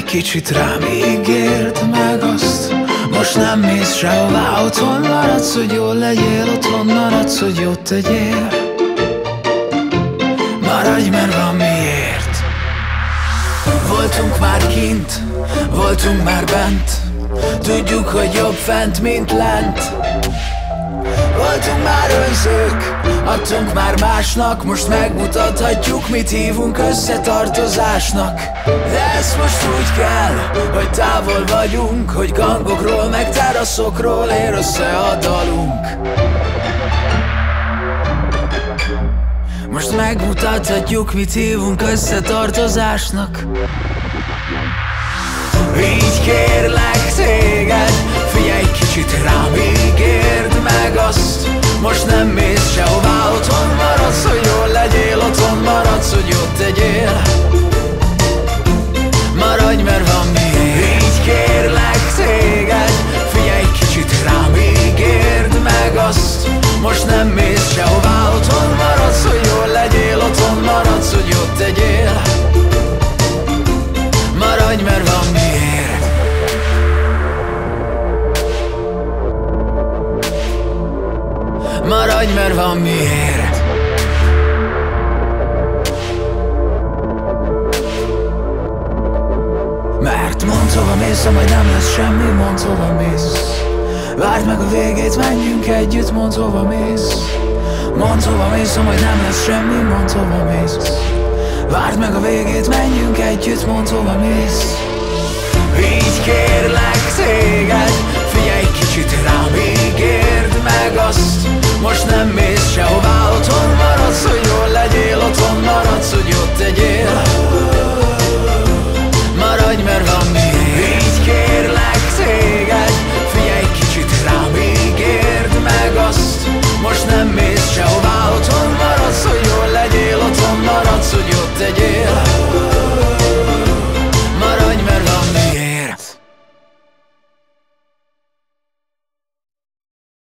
kicsit rám, ígérd meg azt. Most nem mész sehová, otthon maradsz, hogy jól legyél. Otthon maradsz, hogy jót tegyél. Maradj, mert van miért. Voltunk már kint, voltunk már bent. Tudjuk, hogy jobb fent, mint lent. Voltunk már önzők, adtunk már másnak. Most megmutathatjuk, mit hívunk összetartozásnak. De ezt most úgy kell, hogy távol vagyunk, hogy gangokról meg teraszokról ér össze a dalunk. Most megmutathatjuk, mit hívunk összetartozásnak. Így kérlek téged, figyelj kicsit rám, ígérd meg azt. Most nem mész sehová, otthon maradsz, hogy jól legyél. Otthon maradsz, hogy jót tegyél. Maradj, mert van miért. Így kérlek téged, figyelj kicsit rám, ígérd meg azt. Most nem mész sehová, otthon maradsz, hogy jól legyél. Otthon maradsz, hogy jót tegyél. Maradj, mert van miért. Maradj, mert van miért. Mert mondd, hova mész, ha majd nem lesz semmi. Mondd, hova mész. Várd meg a végét, menjünk együtt. Mondd, hova mész. Mondd, hova mész, ha majd nem lesz semmi. Mondd, hova mész. Várd meg a végét, menjünk együtt. Mondd, hova mész.